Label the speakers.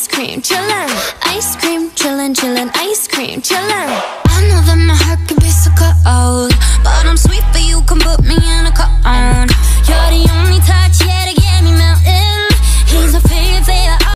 Speaker 1: ice cream, chillin'. Ice cream, chillin', chillin', ice cream, chillin'. I know that my heart can be so cold, but